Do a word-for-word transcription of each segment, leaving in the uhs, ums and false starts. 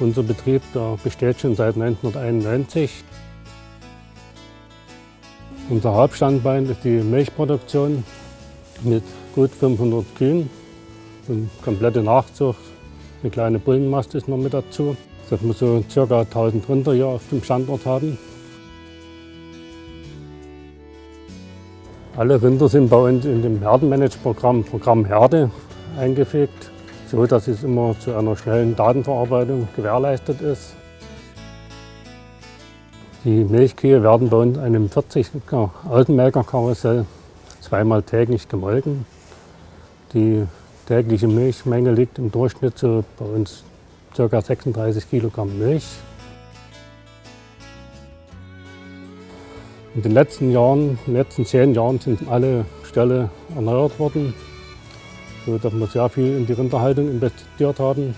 Unser Betrieb der besteht schon seit neunzehnhunderteinundneunzig. Unser Hauptstandbein ist die Milchproduktion mit gut fünfhundert Kühen und komplette Nachzucht. Eine kleine Bullenmast ist noch mit dazu, dass wir so ca. tausend Rinder hier auf dem Standort haben. Alle Rinder sind bei uns in dem Herdenmanagement-Programm, Programm Herde, eingefügt, so dass es immer zu einer schnellen Datenverarbeitung gewährleistet ist. Die Milchkühe werden bei uns in einem vierziger Außenmelkerkarussell zweimal täglich gemolken. Die tägliche Milchmenge liegt im Durchschnitt so bei uns ca. sechsunddreißig Kilogramm Milch. In den letzten Jahren, in den letzten zehn Jahren sind alle Ställe erneuert worden, so dass wir sehr viel in die Rinderhaltung investiert haben.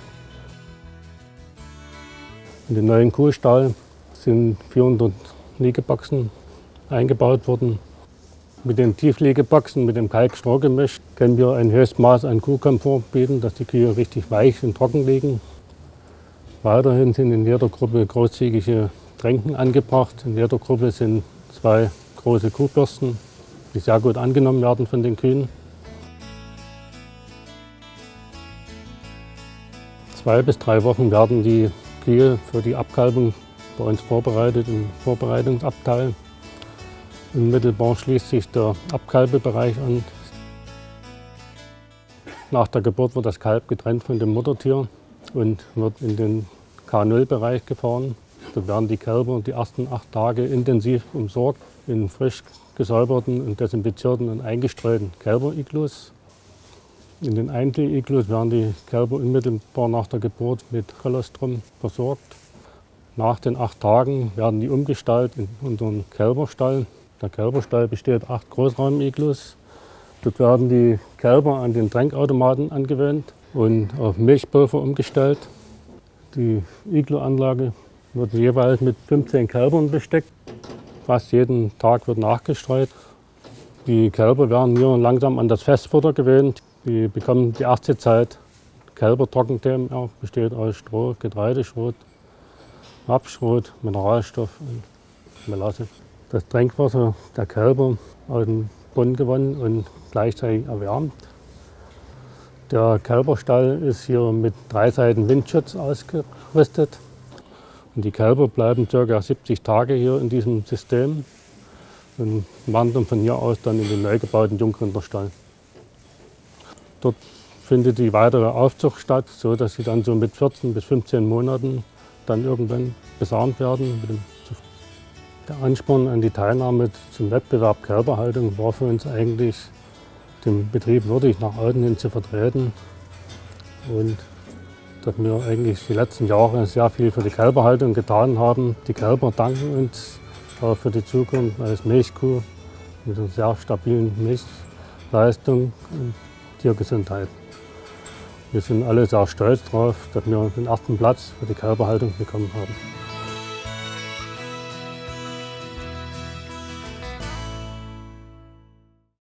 In den neuen Kuhstall sind vierhundert Liegeboxen eingebaut worden. Mit den Tiefliegeboxen, mit dem Kalk-Stroh-Gemisch können wir ein höchstes Maß an Kuhkomfort bieten, dass die Kühe richtig weich und trocken liegen. Weiterhin sind in jeder Gruppe großzügige Tränken angebracht. In jeder Gruppe sind zwei große Kuhbürsten, die sehr gut angenommen werden von den Kühen. Zwei bis drei Wochen werden die Kühe für die Abkalbung bei uns vorbereitet im Vorbereitungsabteil. Unmittelbar schließt sich der Abkalbebereich an. Nach der Geburt wird das Kalb getrennt von dem Muttertier und wird in den K null Bereich gefahren. Da werden die Kälber die ersten acht Tage intensiv umsorgt in frisch gesäuberten und desinfizierten und eingestreuten Kälberiglus. In den Einzel-Iglus werden die Kälber unmittelbar nach der Geburt mit Kolostrum versorgt. Nach den acht Tagen werden die umgestallt in unseren Kälberstall. Der Kälberstall besteht aus acht Großraumiglus. Dort werden die Kälber an den Tränkautomaten angewöhnt und auf Milchpulver umgestellt. Die Igluanlage wird jeweils mit fünfzehn Kälbern besteckt. Fast jeden Tag wird nachgestreut. Die Kälber werden hier langsam an das Festfutter gewöhnt. Die bekommen die erste Zeit Kälbertrockenthemen, er besteht aus Stroh, Getreideschrot, Rapsschrot, Mineralstoff und Melasse. Das Trinkwasser der Kälber aus dem Brunnen gewonnen und gleichzeitig erwärmt. Der Kälberstall ist hier mit drei Seiten Windschutz ausgerüstet. Und die Kälber bleiben ca. siebzig Tage hier in diesem System und wandern von hier aus dann in den neu gebauten Jungrinderstall. Dort findet die weitere Aufzucht statt, so dass sie dann so mit vierzehn bis fünfzehn Monaten dann irgendwann besamt werden. Der Ansporn an die Teilnahme zum Wettbewerb Kälberhaltung war für uns eigentlich, den Betrieb würdig nach außen hin zu vertreten. Und dass wir eigentlich die letzten Jahre sehr viel für die Kälberhaltung getan haben. Die Kälber danken uns auch für die Zukunft als Milchkuh mit einer sehr stabilen Milchleistung und Tiergesundheit. Wir sind alle sehr stolz darauf, dass wir den ersten Platz für die Kälberhaltung bekommen haben.